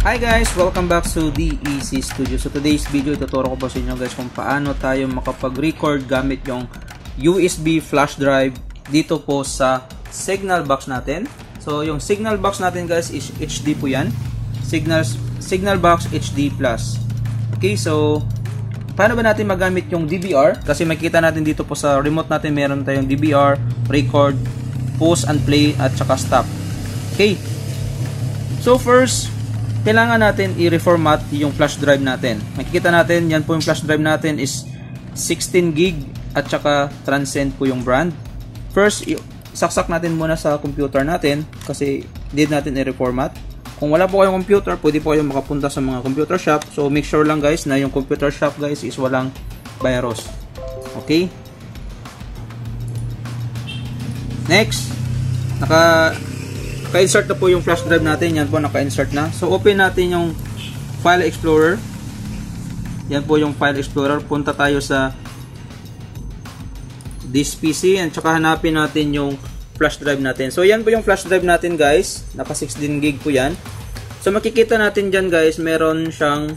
Hi guys! Welcome back to DEC Studio. So today's video, ituturo ko po sa inyo guys kung paano tayo makapag-record gamit yung USB flash drive dito po sa signal box natin. So yung signal box natin guys is HD po yan. Signal box HD+. Okay, so paano ba natin magamit yung DVR? Kasi makikita natin dito po sa remote natin meron tayong DVR, record, pause and play at saka stop. Okay. So first, kailangan natin i-reformat yung flash drive natin. Makikita natin, yan po yung flash drive natin is 16 gig at saka Transcend po yung brand. First, saksak natin muna sa computer natin kasi need natin i-reformat. Kung wala po kayong computer, pwede po kayong makapunta sa mga computer shop. So make sure lang guys na yung computer shop guys is walang virus. Okay? Next, naka-insert na po yung flash drive natin. Yan po, naka-insert na. So, open natin yung File Explorer. Yan po yung File Explorer. Punta tayo sa this PC. At saka hanapin natin yung flash drive natin. So, yan po yung flash drive natin guys. Naka 16 gig po yan. So, makikita natin dyan guys, meron siyang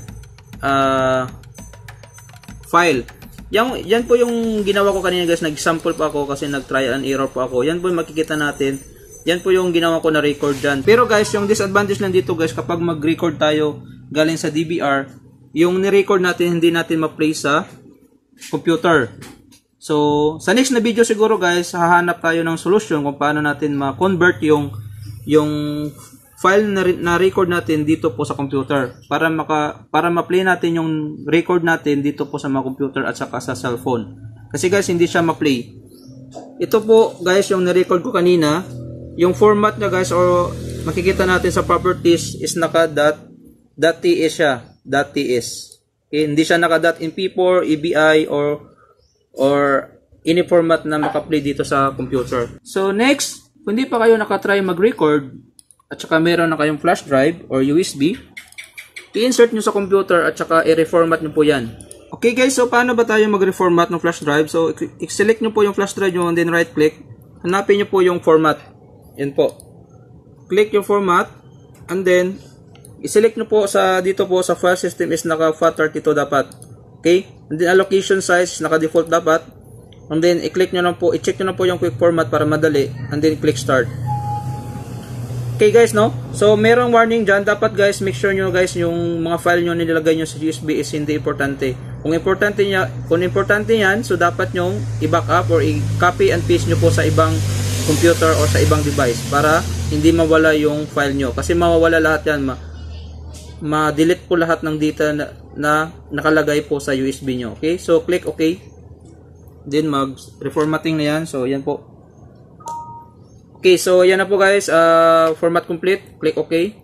file. Yan po yung ginawa ko kanina guys. Nag-sample pa ako kasi nag-try and error po ako. Yan po yung makikita natin. Yan po yung ginawa ko na record dyan. Pero guys, yung disadvantage lang dito guys, kapag mag-record tayo galing sa DVR, yung ni-record natin, hindi natin ma-play sa computer. So, sa next na video siguro guys, hahanap tayo ng solusyon kung paano natin ma-convert yung file na record natin dito po sa computer. Para ma-play natin yung record natin dito po sa mga computer at saka sa cellphone. Kasi guys, hindi siya ma-play. Ito po guys, yung na-record ko kanina. Yung format niya guys, or makikita natin sa properties is naka .ts siya, .ts. Okay, hindi siya naka .mp4, EBI or any format na maka-play dito sa computer. So next, kung hindi pa kayo nakatry mag-record at saka meron na kayong flash drive or USB, i-insert nyo sa computer at saka i-reformat nyo po yan. Okay guys, so paano ba tayo mag-reformat ng flash drive? So i-select nyo po yung flash drive nyo and then right click. Hanapin nyo po yung format. Yan po. Click yung format and then i-select nyo po dito po sa file system is naka FAT32 dapat. Okay? And then allocation size naka default dapat. And then i-click nyo na po, i-check nyo na po yung quick format para madali and then click start. Okay guys, no? So merong warning dyan. Dapat guys, make sure nyo guys yung mga file nyo nilagay nyo sa USB is hindi importante. Kung importante yan, so dapat nyo i-backup or i-copy and paste nyo po sa ibang computer or sa ibang device para hindi mawala yung file nyo. Kasi mawawala lahat yan. Ma-delete po lahat ng data na nakalagay po sa USB nyo. Okay? So, click OK. Then, mag-reformatting na yan. So, yan po. Okay, so yan na po guys. Format complete. Click OK.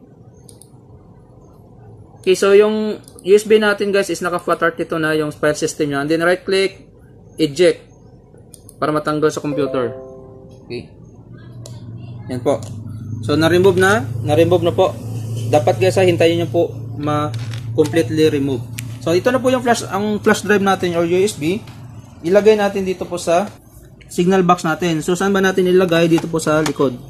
Okay, so yung USB natin guys is naka FAT32 na yung file system nyo. And then, right click, eject para matanggal sa computer. Okay. Yan po. So, na-remove na po. Dapat guys, hintayin nyo po ma-completely remove. So, ito na po yung ang flash drive natin or USB. Ilagay natin dito po sa signal box natin. So, saan ba natin ilagay? Dito po sa likod.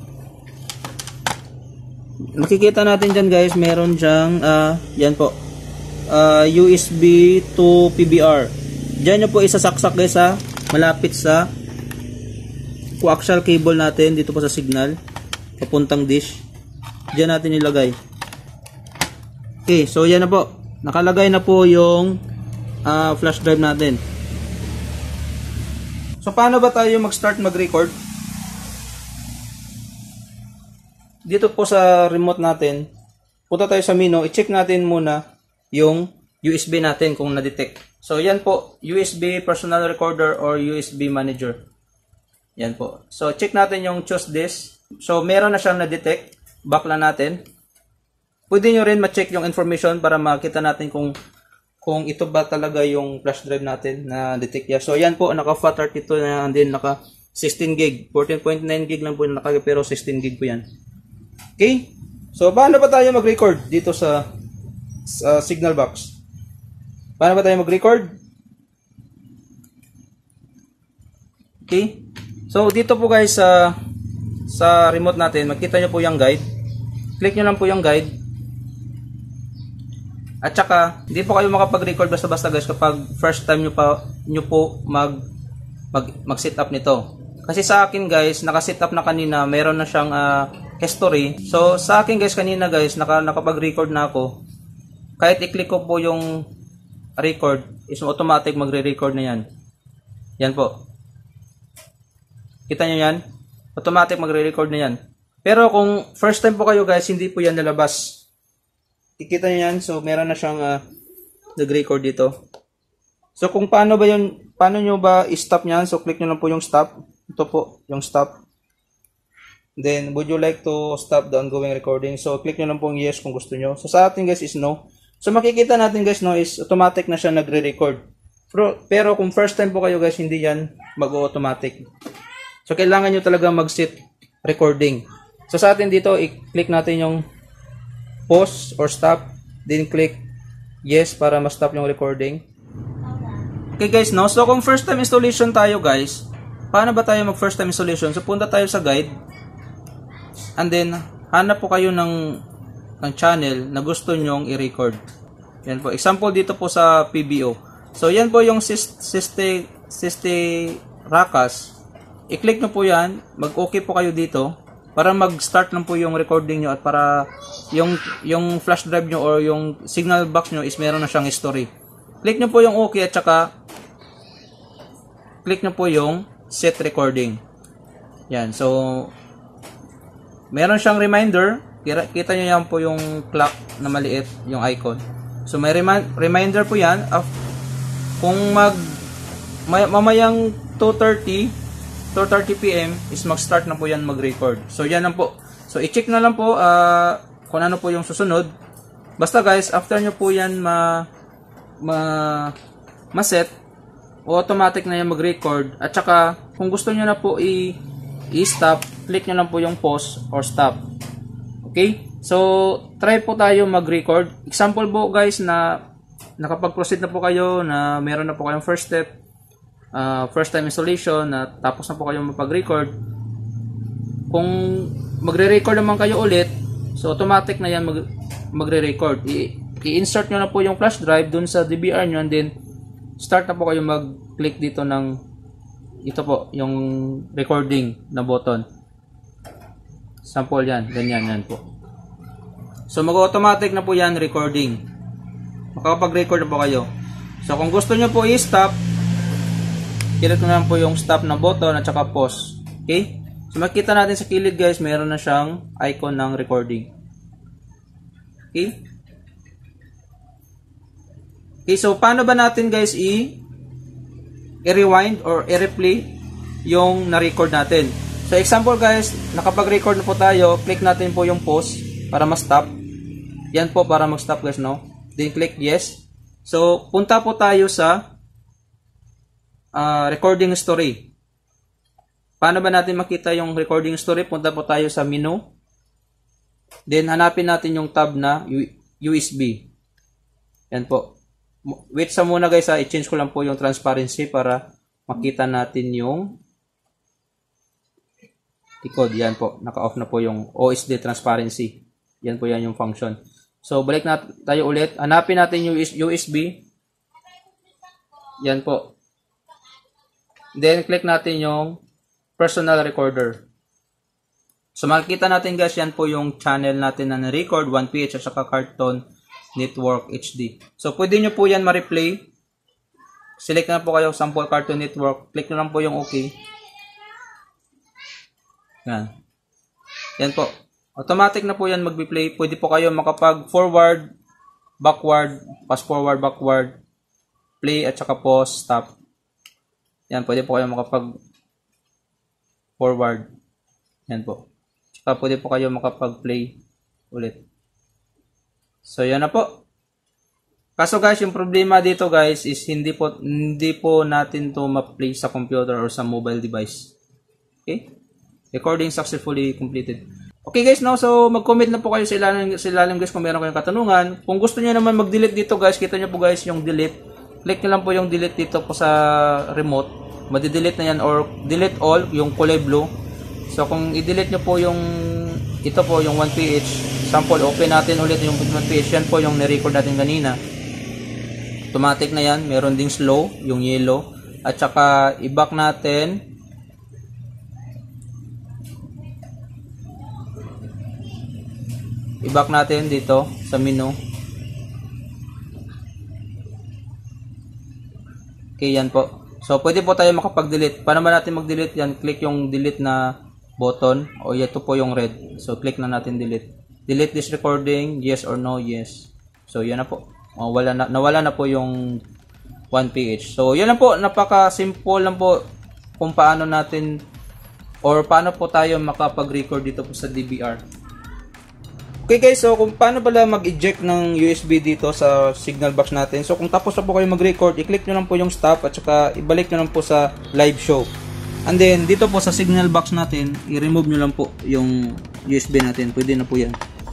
Makikita natin dyan guys, meron dyang, yan po. USB to PBR. Dyan nyo po isasaksak guys malapit sa coaxial cable natin dito po sa signal papuntang dish. Diyan natin ilagay. Okay, so yan na po. Nakalagay na po yung flash drive natin. So paano ba tayo mag-start mag-record? Dito po sa remote natin, punta tayo sa menu, i-check natin muna yung USB natin kung na-detect. So yan po, USB personal recorder or USB manager. Yan po. So, check natin yung choose this. So, meron na siyang na-detect. Back lang natin. Pwede nyo rin ma-check yung information para makita natin kung ito ba talaga yung flash drive natin na detect niya. So, yan po. Naka FAT32 na and then naka 16 gig. 14.9 gig lang po yung naka pero 16 gig po yan. Okay? So, paano ba tayo mag-record dito sa signal box? Paano ba tayo mag-record? Okay? So, dito po guys sa remote natin, makita nyo po yung guide. Click nyo lang po yung guide. At saka, hindi po kayo makapag-record basta-basta guys kapag first time nyo po mag-set up nito. Kasi sa akin guys, naka-set up na kanina, meron na siyang history. So sa akin guys, kanina guys, nakapag-record na ako. Kahit i-click ko po yung record, is automatic magre-record na yan. Yan po. Kita nyo yan? Automatic magre-record na yan. Pero kung first time po kayo guys, hindi po yan lalabas. Ikita nyo yan. So meron na siyang nag-record dito. So kung paano nyo ba i-stop nyan? So click nyo lang po yung stop. Ito po, yung stop. Then, would you like to stop the ongoing recording? So click nyo lang po yung yes kung gusto nyo. So sa atin guys is no. So makikita natin guys no is automatic na siya nagre-record. Pero kung first time po kayo guys, hindi yan mag-automatic. So kailangan nyo talaga mag-set recording. So sa atin dito, i-click natin yung pause or stop. Then click yes para ma-stop yung recording. Okay guys no, so kung first time installation tayo guys, paano ba tayo mag first time installation? So punta tayo sa guide. And then, hanap po kayo ng channel na gusto nyong i-record. Yan po. Example dito po sa PBO. So, yan po yung Siste Rakas. I-click nyo po yan. Mag-okay po kayo dito. Para mag-start lang po yung recording nyo at para yung flash drive nyo or yung signal box nyo is meron na siyang history. Click nyo po yung okay at saka click nyo po yung set recording. Yan. So, meron siyang reminder. Kita nyo yan po yung clock na maliit, yung icon. So may reminder po yan. Kung mamayang 2:30 PM is mag-start na po yan mag-record. So yan lang po. So i-check na lang po kung ano po yung susunod. Basta guys, after nyo po yan ma-set, automatic na yan mag-record. At saka kung gusto nyo na po i-stop, click nyo lang po yung pause or stop. Okay? So, try po tayo mag-record. Example po guys na nakapag-proceed na po kayo, na meron na po kayong first step, first time installation, na tapos na po kayo mapag-record. Kung magre-record naman kayo ulit, so automatic na yan magre-record. I-insert nyo na po yung flash drive dun sa DVR nyo and then start na po kayo mag-click dito ng ito po, yung recording na button. Sample yan, ganyan yan po. So mag-automatic na po yan recording. Makakapag-record na po kayo. So kung gusto nyo po i-stop, click na lang po yung stop na button at saka pause. Okay? So makita natin sa kilid guys, meron na siyang icon ng recording. Okay? Okay, so paano ba natin guys i-rewind or i-replay yung na-record natin? So example guys, nakapag-record na po tayo, click natin po yung pause para ma-stop. Yan po para mag-stop guys, no? Then click yes. So punta po tayo sa recording history. Paano ba natin makita yung recording history? Punta po tayo sa menu. Then hanapin natin yung tab na USB. Yan po. Wait sa muna guys, i-change ko lang po yung transparency para makita natin yung code. Yan po, naka-off na po yung OSD transparency. Yan po yan yung function. So balik na tayo ulit. Hanapin natin yung USB. Yan po. Then click natin yung personal recorder. So makikita natin guys, yan po yung channel natin na na-record, 1PH at saka Cartoon Network HD. So pwede nyo po yan ma-replay. Select na po kayo sample Cartoon Network. Click na lang po yung OK. Yan. Yan po. Automatic na po yan mag-replay. Pwede po kayo makapag-forward, backward, fast forward, backward, play at saka pause, stop. Yan. Pwede po kayo makapag-forward. Yan po. Saka pwede po kayo makapag-play ulit. So yan na po. Kaso guys, yung problema dito guys is hindi po natin to ma-play sa computer or sa mobile device. Okay? Recording successfully completed. Okay guys, no? So mag-comment na po kayo sa ilalim guys kung meron kayong katanungan. Kung gusto niyo naman mag-delete dito guys, kita niyo po guys yung delete. Click niyo lang po yung delete dito po sa remote. Madi-delete na yan or delete all, yung kulay blue. So kung i-delete niyo po yung ito po, yung 1PH. Sample, open natin ulit yung 1ph. Yan po yung nirecord natin kanina. Automatic na yan. Meron ding slow, yung yellow. At saka i-back natin. I-back natin dito sa menu. Okay, yan po. So, pwede po tayo makapag-delete. Paano ba natin mag-delete yan? Click yung delete na button. O, ito po yung red. So, click na natin delete. Delete this recording. Yes or no? Yes. So, yan na po. Nawala na po yung 1ph. So, yan lang po. Napaka-simple lang po kung paano natin or paano po tayo makapag-record dito po sa DVR. Okay guys, so kung paano pala mag-eject ng USB dito sa signal box natin. So kung tapos na po kayo mag-record, i-click nyo lang po yung stop at saka ibalik nyo lang po sa live show. And then dito po sa signal box natin, i-remove nyo lang po yung USB natin. Pwede na po yan.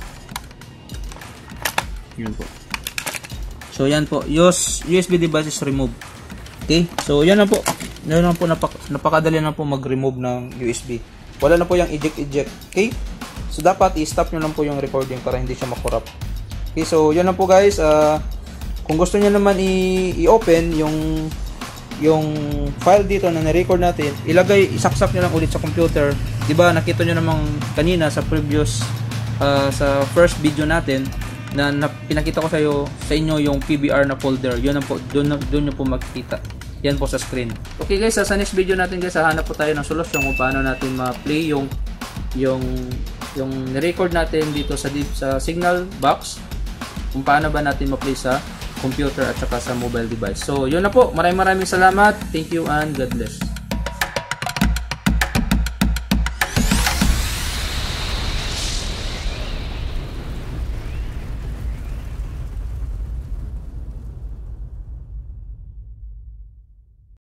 Yan po. So yan po, USB device is removed. Okay, so yan lang po. Yan lang po, napakadali na po mag-remove ng USB. Wala na po yung eject. Okay? So, dapat i-stop nyo lang po yung recording para hindi siya makorrupt. Okay, so, yan lang po guys. Kung gusto nyo naman i-open yung file dito na na-record natin, isaksak nyo lang ulit sa computer. Diba, nakita nyo namang kanina sa previous, sa first video natin, na pinakita ko sa inyo yung PBR na folder. Yun po, doon nyo po makikita. Yan po sa screen. Okay guys, sa next video natin guys, hahanap po tayo ng solusyon kung paano natin ma-play yung ni-record natin dito sa signal box, kung paano ba natin ma-play sa computer at saka sa mobile device. So, yun na po. Maraming salamat. Thank you and God bless.